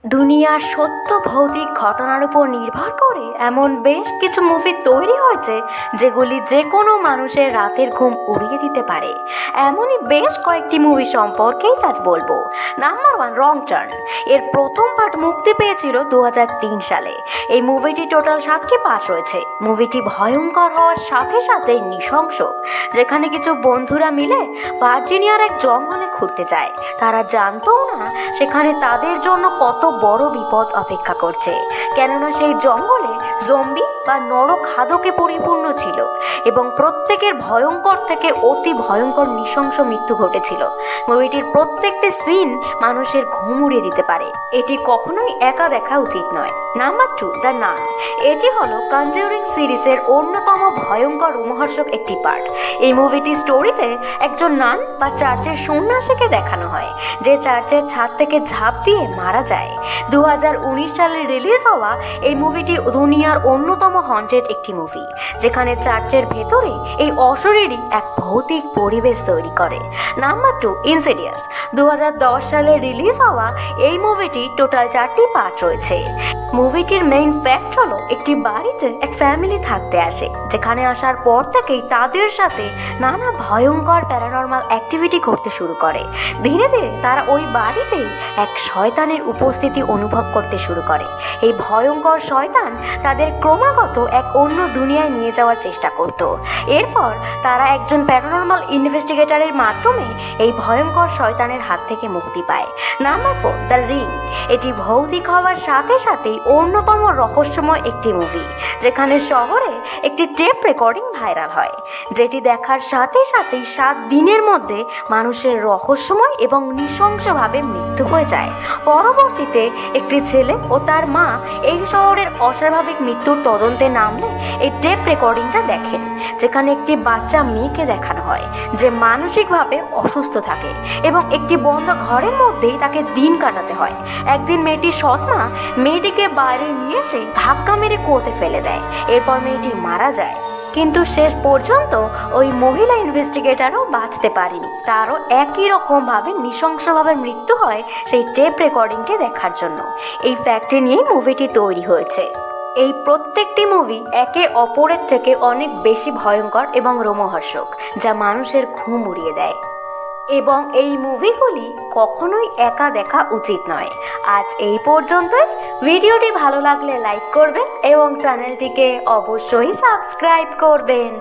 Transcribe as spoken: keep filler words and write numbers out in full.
দুনিয়ার সত্য ভৌতিক ঘটনার উপর নির্ভর করে এমন বেশ কিছু মুভি তৈরি হয়েছে যেগুলি যে কোনো মানুষের রাতের ঘুম উড়িয়ে দিতে পারে। এমনই বেশ কয়েকটি মুভি সম্পর্কেই আজ বলবো। Number one, Wrong Turn. এর প্রথম পার্ট মুক্তি পেয়েছিল দু হাজার তিন সালে। এই মুভিটি টোটাল সাতটি পার্ট রয়েছে। মুভিটি ভয়ঙ্কর হওয়ার সাথে সাথে নৃশংস। যেখানে কিছু বন্ধুরা মিলে ভার্জিনিয়ার এক জঙ্গলে ঘুরতে যায়, তারা জানতও না সেখানে তাদের জন্য কত বড় বিপদ অপেক্ষা করছে, কেননা সেই জঙ্গলে জম্বি বা নরখাদকে পরিপূর্ণ ছিল এবং প্রত্যেকের ভয়ঙ্কর থেকে অতি ভয়ঙ্কর নৃশংস মৃত্যু ঘটেছিল। মুভিটির প্রত্যেকটি সিন মানুষের ঘুম উড়িয়ে দিতে পারে। এটি কখনোই একা দেখা উচিত নয়। Number two, the Nun. এটি হলো কনজারিং সিরিজের অন্যতম ভয়ঙ্কর রোমহর্ষক একটি পার্ট। এই মুভিটি স্টোরিতে একজন নান বা চার্চের সন্ন্যাসীকে দেখানো হয়, যে চার্চের ছাদ থেকে ঝাঁপ দিয়ে মারা যায়। দু হাজার উনিশ সালে রিলিজ হওয়া এই মুভিটি দুনিয়ার অন্যতম হন্টেড একটি মুভি, যেখানে চার্চের ভেতরে এই অশরীরই এক ভৌতিক পরিবেশ তৈরি করে। Number two, Insidious. দু হাজার দশ সালে রিলিজ হওয়া এই মুভিটি টোটাল চারটি পার্ট রয়েছে। মুভিটির মেইন ফ্যাক্ট হলো একটি বাড়িতে এক ফ্যামিলি থাকতে আসে, যেখানে আসার পর থেকেই তাদের সাথে নানা ভয়ঙ্কর প্যারানর্মাল অ্যাক্টিভিটি করতে শুরু করে। ধীরে ধীরে তারা ওই বাড়িতেই এক শয়তানের উপস্থিতি অনুভব করতে শুরু করে। এই ভয়ঙ্কর শয়তান তাদের ক্রমাগত এক অন্য দুনিয়ায় নিয়ে যাওয়ার চেষ্টা করত। এরপর তারা একজন প্যারানর্মাল ইনভেস্টিগেটরের মাধ্যমে এই ভয়ঙ্কর শয়তানের হাত থেকে মুক্তি পায়। Number four, the Ring. এটি ভৌতিক হওয়ার সাথে সাথেই অন্যতম রহস্যময় একটি মুভি, যেখানে শহরে একটি টেপ রেকর্ডিং ভাইরাল হয়, যেটি দেখার সাথে সাথেই সাত দিনের মধ্যে মানুষের রহস্যময় এবং নৃশংসভাবে মৃত্যু হয়ে যায়। পরবর্তীতে একটি ছেলে ও তার মা এই শহরের অস্বাভাবিক মৃত্যুর তদন্তে নামলে এই টেপ রেকর্ডিংটা দেখেন, যেখানে একটি বাচ্চা মেয়েকে দেখানো হয় যে মানসিকভাবে অসুস্থ থাকে এবং একটি বন্ধ ঘরের মধ্যেই তাকে দিন কাটাতে হয়। একদিন মেয়েটির সৎমা মেয়েটিকে বাইরে নিয়ে এসে ধাক্কা মেরে কুয়োতে ফেলে দেয়। এরপর মেয়েটি মারা যায়, কিন্তু শেষ পর্যন্ত ওই মহিলা ইনভেস্টিগেটরও বাঁচতে পারেনি। তারও একই রকমভাবে নৃশংসভাবে মৃত্যু হয় সেই টেপ রেকর্ডিংটি দেখার জন্য। এই ফ্যাক্টে নিয়েই মুভিটি তৈরি হয়েছে। এই প্রত্যেকটি মুভি একে অপরের থেকে অনেক বেশি ভয়ঙ্কর এবং রোমহর্ষক, যা মানুষের ঘুম উড়িয়ে দেয়। এবং এই মুভিগুলি কখনোই একা দেখা উচিত নয়। আজ এই পর্যন্তই। ভিডিওটি ভালো লাগলে লাইক করবেন এবং চ্যানেলটিকে অবশ্যই সাবস্ক্রাইব করবেন।